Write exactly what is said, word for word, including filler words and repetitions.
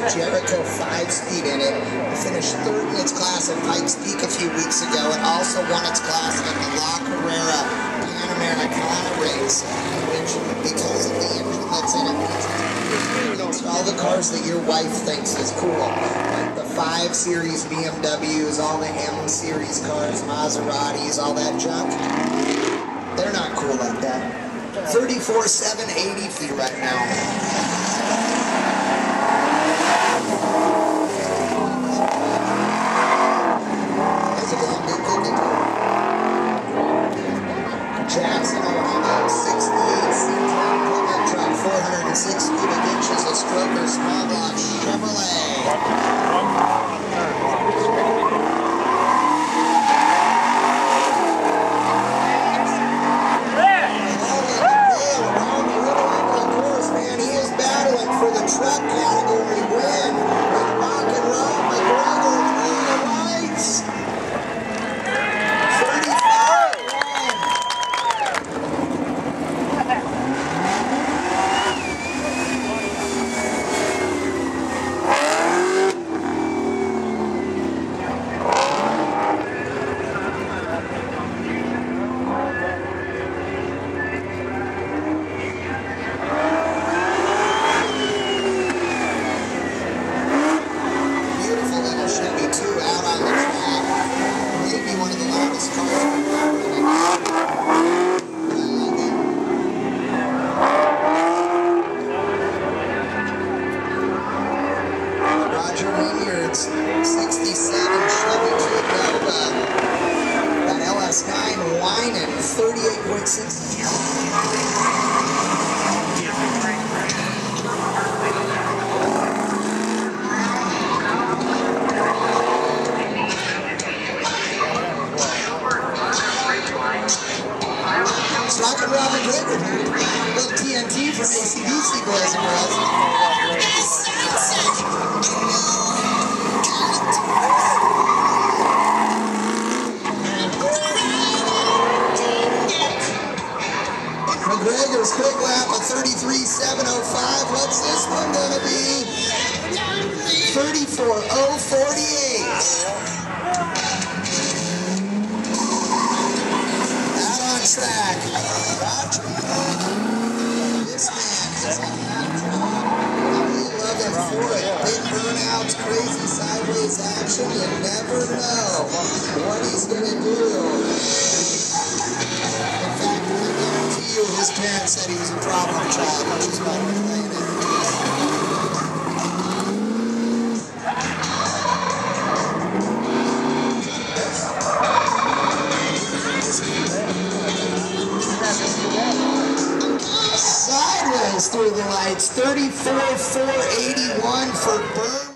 a Jericho five-speed in it. It finished third in its class at Pikes Peak a few weeks ago. It also won its class in the La Carrera Pan Americana race, which, because of the engine that's in it, it's all the cars that your wife thinks is cool. Like the five series B M Ws, all the M series cars, Maseratis, all that junk. They're not cool like that. thirty-four seven eighty feet right now. Jackson, Ohio, sixty-eight seat pickup truck, four hundred six cubic inches of stroker, small block Chevrolet. For the truck category win with rock and roll McGregor through the lights. thirty-five sixty-seven Chevy Nova, that L S nine whining, thirty-eight point six. It's Rock and Roll McGregor, little T N T from A C D C, boys and girls. McGregor's quick lap of thirty-three seven oh five. What's this one going to be? thirty-four oh forty-eight. Out on track. This man is a hot rod. We love him for it. Big burnouts, crazy sideways action. You never know what he's going to do. His parents said he was a problem child, which is why we're playing it. Sideways through the lights, thirty-four four eighty-one for Burn.